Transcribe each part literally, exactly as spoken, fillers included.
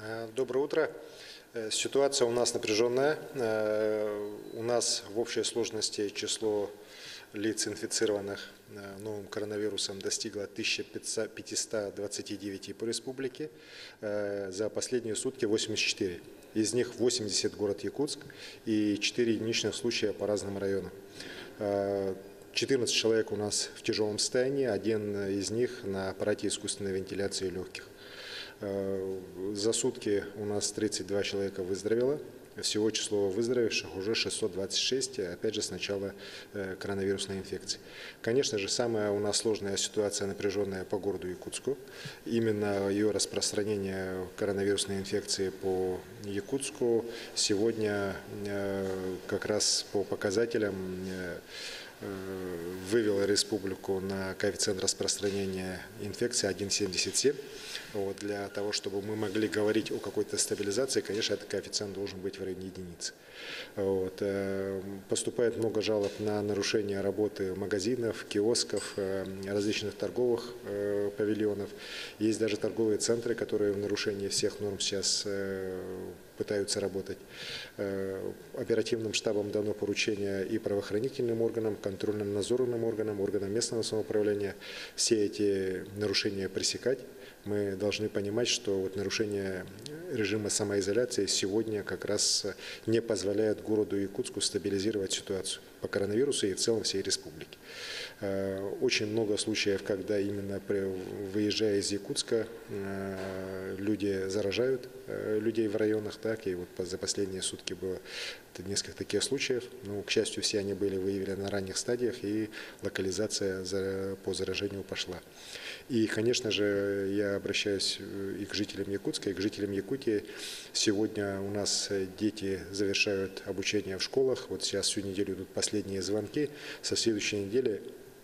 Доброе утро. Ситуация у нас напряженная. У нас в общей сложности число лиц, инфицированных новым коронавирусом, достигло тысячи пятисот двадцати девяти по республике. За последние сутки восемьдесят четыре. Из них восемьдесят город Якутск и четыре единичных случая по разным районам. четырнадцать человек у нас в тяжелом состоянии, один из них на аппарате искусственной вентиляции легких. За сутки у нас тридцать два человека выздоровело. Всего число выздоровевших уже шестьсот двадцать шесть, опять же, с начала коронавирусной инфекции. Конечно же, самая у нас сложная ситуация, напряженная по городу Якутску. Именно ее распространение коронавирусной инфекции по Якутску сегодня как раз по показателям вывела республику на коэффициент распространения инфекции один целых семьдесят семь сотых. Вот, для того, чтобы мы могли говорить о какой-то стабилизации, конечно, этот коэффициент должен быть в районе единицы. Вот, поступает много жалоб на нарушение работы магазинов, киосков, различных торговых павильонов. Есть даже торговые центры, которые в нарушении всех норм сейчас пытаются работать. Оперативным штабом дано поручение и правоохранительным органам, контрольным надзорным органам, органам местного самоуправления все эти нарушения пресекать. Мы должны понимать, что вот нарушение режима самоизоляции сегодня как раз не позволяет городу Якутску стабилизировать ситуацию по коронавирусу и в целом всей республике. Очень много случаев, когда именно выезжая из Якутска, люди заражают людей в районах, так, и вот за последние сутки было несколько таких случаев. Но, к счастью, все они были выявлены на ранних стадиях, и локализация по заражению пошла. И, конечно же, я обращаюсь и к жителям Якутска, и к жителям Якутии. Сегодня у нас дети завершают обучение в школах. Вот сейчас всю неделю идут последние звонки. Со следующей недели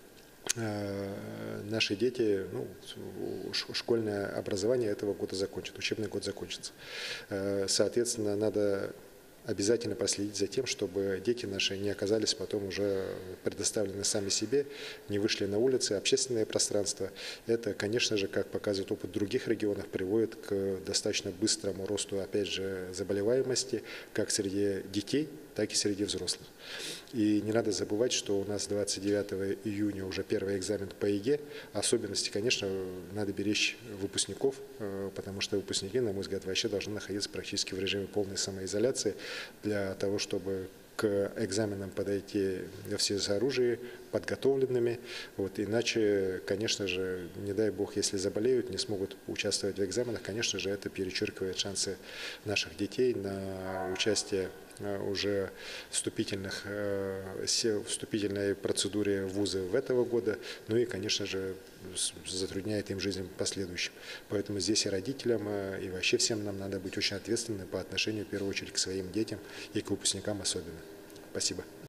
наши дети, ну, школьное образование этого года закончат, учебный год закончится. Соответственно, надо обязательно проследить за тем, чтобы дети наши не оказались потом уже предоставлены сами себе, не вышли на улицы, общественное пространство. Это, конечно же, как показывает опыт других регионов, приводит к достаточно быстрому росту, опять же, заболеваемости, как среди детей, так и среди взрослых. И не надо забывать, что у нас двадцать девятого июня уже первый экзамен по ЕГЭ. Особенности, конечно, надо беречь выпускников, потому что выпускники, на мой взгляд, вообще должны находиться практически в режиме полной самоизоляции для того, чтобы к экзаменам подойти все с оружием, подготовленными. Вот, иначе, конечно же, не дай бог, если заболеют, не смогут участвовать в экзаменах, конечно же, это перечеркивает шансы наших детей на участие уже вступительных, вступительной процедуре в вузы в этого года, ну и, конечно же, затрудняет им жизнь в последующем. Поэтому здесь и родителям, и вообще всем нам надо быть очень ответственными по отношению, в первую очередь, к своим детям и к выпускникам особенно. Спасибо.